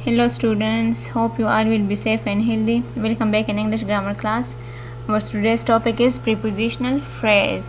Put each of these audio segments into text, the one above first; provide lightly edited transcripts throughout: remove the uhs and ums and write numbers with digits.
Hello students, hope you all will be safe and healthy. Welcome back in English grammar class. Our today's topic is prepositional phrase.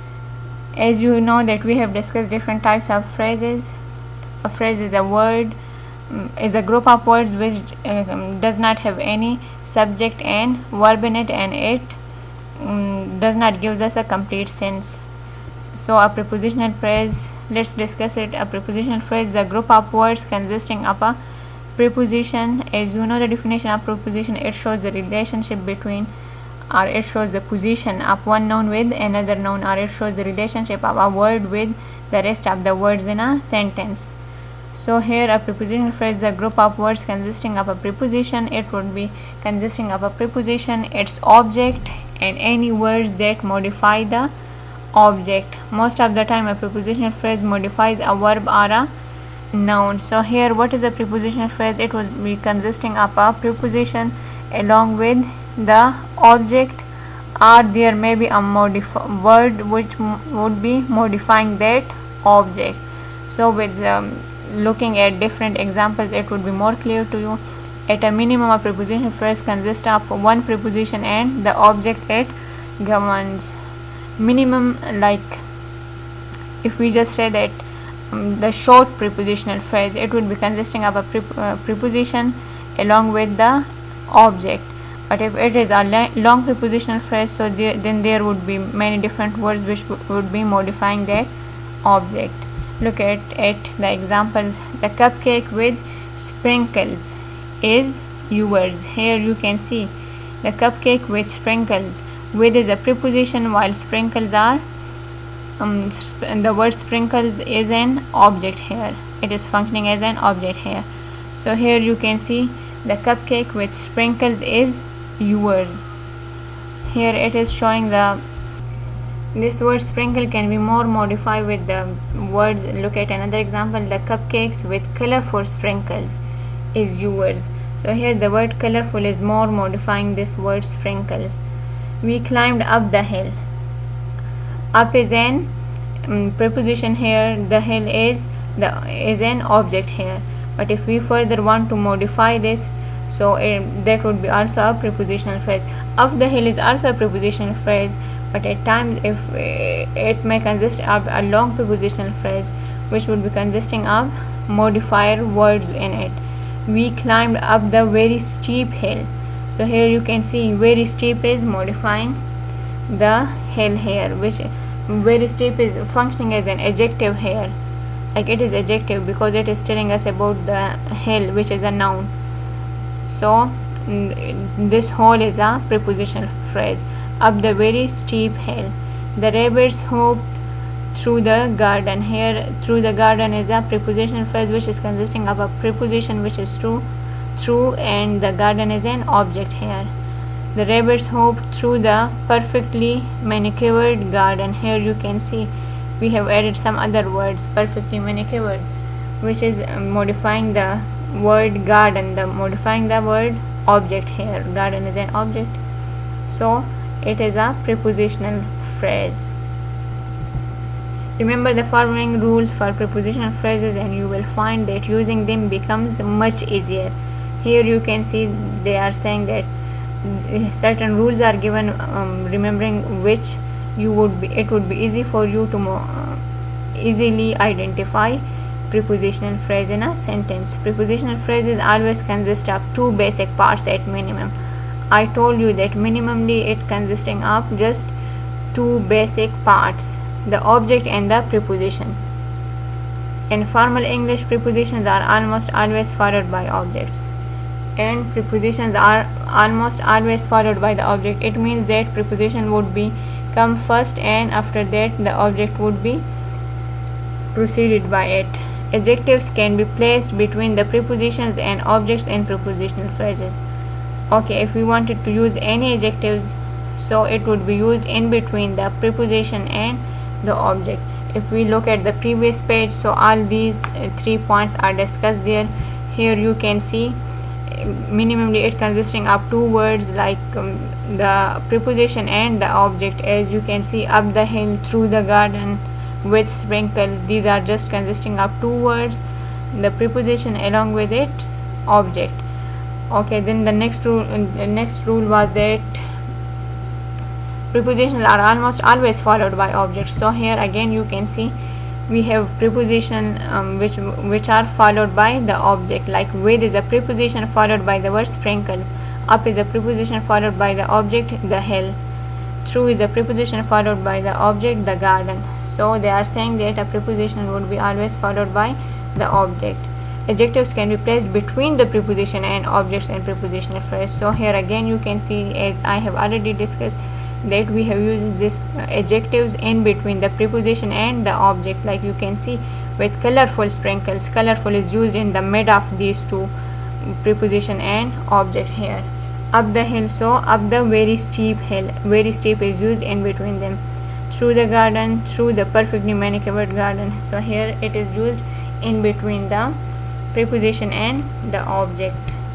As you know that we have discussed different types of phrases. A phrase is a word, is a group of words which does not have any subject and verb in it, and it does not give us a complete sense. So a prepositional phrase, let's discuss it. A prepositional phrase is a group of words consisting of a preposition. As you know the definition of preposition, it shows the relationship between, or it shows the position of one noun with another noun, or it shows the relationship of a word with the rest of the words in a sentence. So here a prepositional phrase is a group of words consisting of a preposition. It would be consisting of a preposition, its object, and any words that modify the object. Most of the time a prepositional phrase modifies a verb or a noun. So here what is a prepositional phrase? It will be consisting of a preposition along with the object, or there may be a word which would be modifying that object. So with looking at different examples, it would be more clear to you. At a minimum, a prepositional phrase consists of one preposition and the object it governs. Minimum, like if we just say that the short prepositional phrase, it would be consisting of a preposition along with the object. But if it is a long prepositional phrase, so then there would be many different words which would be modifying that object. Look at the examples. The cupcake with sprinkles is yours. Here you can see the cupcake with sprinkles. With is a preposition, while sprinkles are the word sprinkles is an object here. It is functioning as an object here. So here you can see the cupcake with sprinkles is yours. Here it is showing this word sprinkle can be more modified with the words. Look at another example. The cupcakes with colorful sprinkles is yours. So here the word colorful is more modifying this word sprinkles. We climbed up the hill. Up is an preposition here. The hill is an object here. But if we further want to modify this, so that would be also a prepositional phrase. Up the hill is also a prepositional phrase, but at times if it may consist of a long prepositional phrase which would be consisting of modifier words in it. We climbed up the very steep hill. So here you can see very steep is modifying the hill here, which very steep is functioning as an adjective here. Like it is adjective because it is telling us about the hill, which is a noun. So this whole is a prepositional phrase. Up the very steep hill. The rabbits hopped through the garden. Here through the garden is a prepositional phrase which is consisting of a preposition which is through, and the garden is an object here. The rabbits hopped through the perfectly manicured garden. Here you can see we have added some other words, perfectly manicured, which is modifying the word garden, modifying the word object here. Garden is an object, so it is a prepositional phrase. Remember the following rules for prepositional phrases and you will find that using them becomes much easier. Here you can see they are saying that certain rules are given, remembering which it would be easy for you to easily identify prepositional phrase in a sentence. Prepositional phrases always consist of two basic parts at minimum. I told you that minimally it consisting of just two basic parts, the object and the preposition. In formal English, prepositions are almost always followed by objects, and prepositions are almost always followed by the object. It means that preposition would be come first, and after that the object would be preceded by it. Adjectives can be placed between the prepositions and objects in prepositional phrases. Okay, if we wanted to use any adjectives, so it would be used in between the preposition and the object. If we look at the previous page, so all these 3 points are discussed there. Here you can see minimally it consisting of two words, like the preposition and the object. As you can see, up the hill, through the garden, with sprinkles, these are just consisting of two words. The preposition along with it object. Okay, then the next rule was that prepositions are almost always followed by objects. So here again you can see we have preposition which are followed by the object, like with is a preposition followed by the word sprinkles, up is a preposition followed by the object the hill, through is a preposition followed by the object the garden. So they are saying that a preposition would be always followed by the object. Adjectives can be placed between the preposition and objects in prepositional phrase. So here again you can see, as I have already discussed, that we have used this adjectives in between the preposition and the object, like you can see with colorful sprinkles. Colorful is used in the mid of these two, preposition and object. Here up the hill, so up the very steep hill, very steep is used in between them. Through the garden, through the perfectly manicured garden. So here it is used in between the preposition and the object.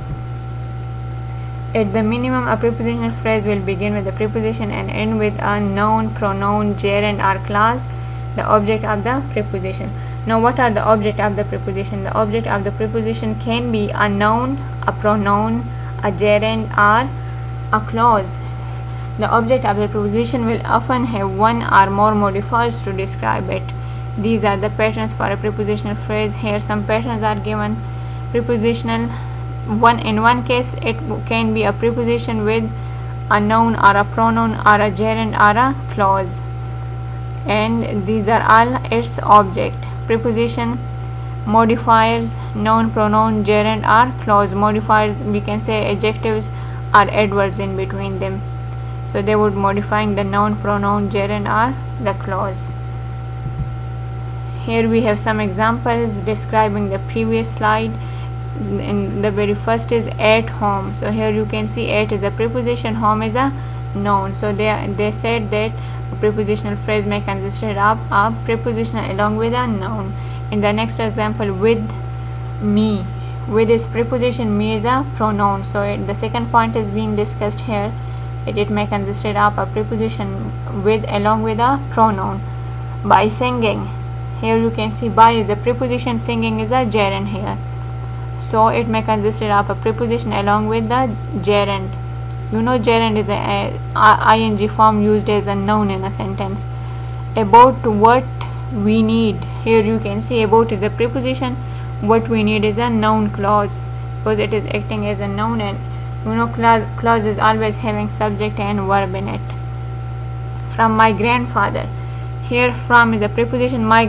At the minimum, a prepositional phrase will begin with the preposition and end with a noun, pronoun, gerund or clause, the object of the preposition. Now what are the object of the preposition? The object of the preposition can be a noun, a pronoun, a gerund or a clause. The object of the preposition will often have one or more modifiers to describe it. These are the patterns for a prepositional phrase. Here some patterns are given. Prepositional, in one case it can be a preposition with a noun or a pronoun or a gerund or a clause, and these are all its object. Preposition, modifiers, noun, pronoun, gerund or clause. Modifiers, we can say adjectives or adverbs in between them, so they would modifying the noun, pronoun, gerund or the clause. Here we have some examples describing the previous slide. In the very first is at home. So here you can see at is a preposition, home is a noun. So they said that a prepositional phrase may consist of a preposition along with a noun. In the next example, with me, with is preposition, me is a pronoun. So the second point is being discussed here, that it may consist of a preposition with along with a pronoun. By singing, here you can see by is a preposition, singing is a gerund here. So it may consist of a preposition along with the gerund. You know gerund is a ing form used as a noun in a sentence. About what we need, here you can see about is a preposition, what we need is a noun clause, because it is acting as a noun, and you know clause is always having subject and verb in it. From my grandfather, here from is a preposition, my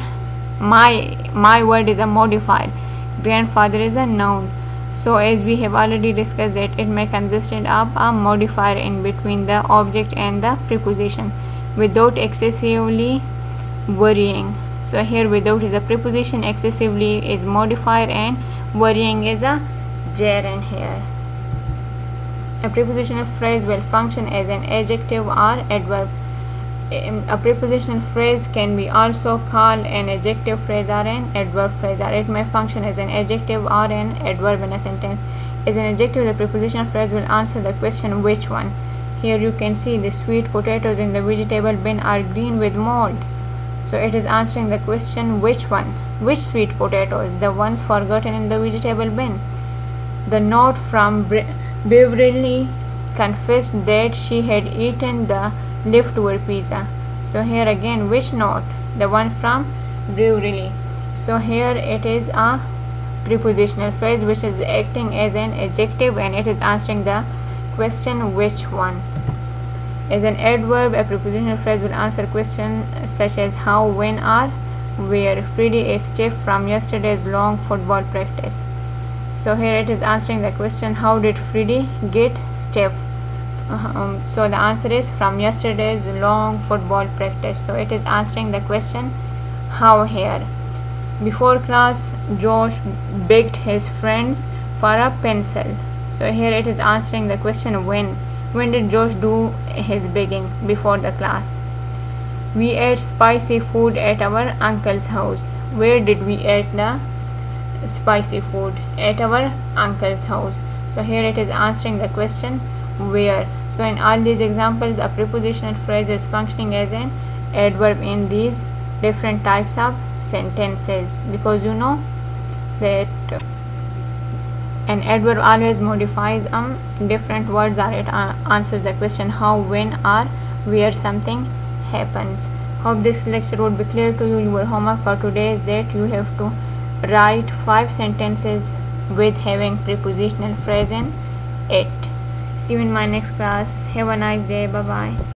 word is a modifier, grandfather is a noun. So as we have already discussed that it may consist of a modifier in between the object and the preposition without excessively worrying. So here without is a preposition, excessively is modifier, and worrying is a gerund here. A prepositional phrase will function as an adjective or adverb. A prepositional phrase can be also called an adjective phrase or an adverb phrase, or it may function as an adjective or an adverb in a sentence. As an adjective, the prepositional phrase will answer the question which one. Here you can see the sweet potatoes in the vegetable bin are green with mold. So it is answering the question which one, which sweet potatoes, the ones forgotten in the vegetable bin. The note from Beverly confessed that she had eaten the leftover pizza. So here again which note, the one from Beverly. So here it is a prepositional phrase which is acting as an adjective, and it is answering the question which one. As an adverb, a prepositional phrase will answer questions such as how, when or where. Freddie is stiff from yesterday's long football practice. So here it is answering the question how did Freddie get stiff. So the answer is from yesterday's long football practice. So it is answering the question how here. Before class, Josh begged his friends for a pencil. So here it is answering the question when. When did Josh do his begging? Before the class. We ate spicy food at our uncle's house. Where did we eat the spicy food? At our uncle's house. So here it is answering the question where. So in all these examples, a prepositional phrase is functioning as an adverb in these different types of sentences, because you know that An adverb always modifies different words or it answers the question how, when, or where something happens. Hope this lecture would be clear to you. Your homework for today is that you have to write 5 sentences with having prepositional phrase in it. See you in my next class. Have a nice day. Bye bye.